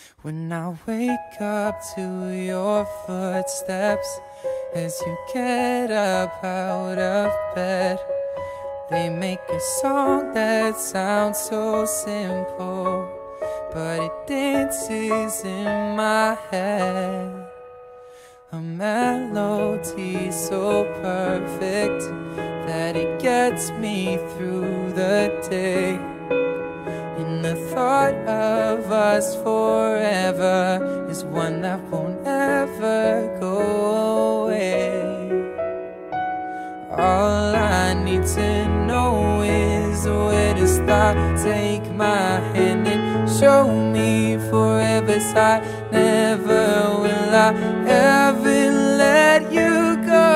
When I wake up to your footsteps as you get up out of bed, they make a song that sounds so simple, but it dances in my head. A melody so perfect that it gets me through the day. And the thought of us forever is one that won't ever go away. All I need to know is where to start. Take my hand and show me forever's high. Never will I ever let you go.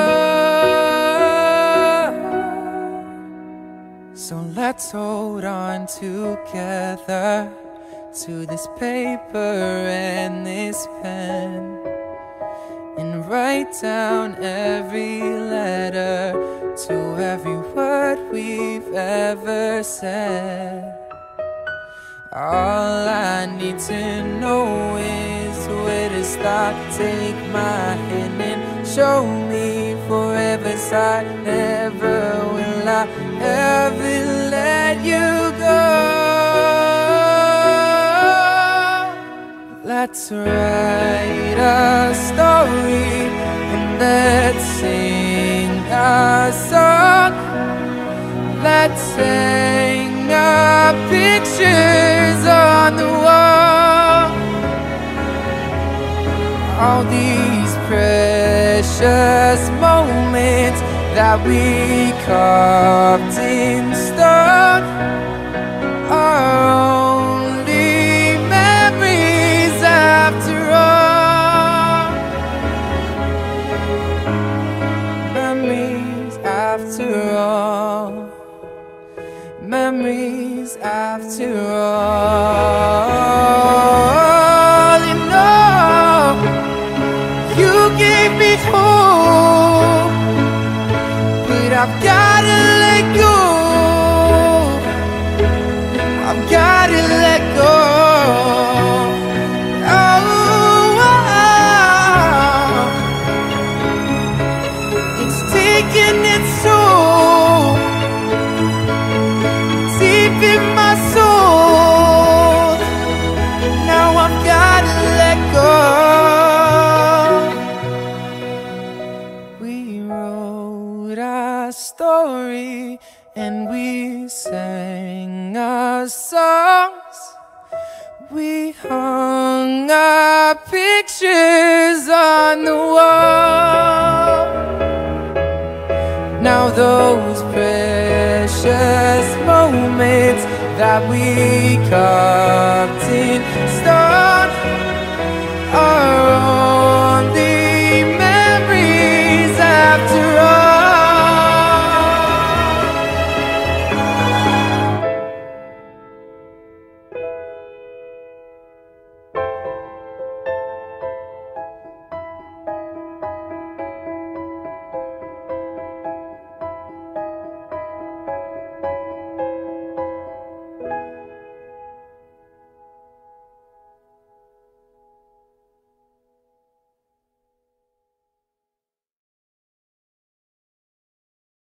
So let's hold on together to this paper and this pen, and write down every letter to every word we've ever said. All I need to know is where to start. Take my hand and show me forever's side. Never will I ever let you go. Let's write a story and let's sing a song. Let's hang our pictures on the wall. All these precious moments that we carved in stone are only memories after all. Memories after all. Memories after all. You know, you gave me hope, but I've gotta let go. I've gotta let go. Oh, it's taking its toll deep in my soul. Now I've gotta let go. We wrote a story and we sang our songs. We hung our pictures on the wall. Now those precious moments that we carved in stone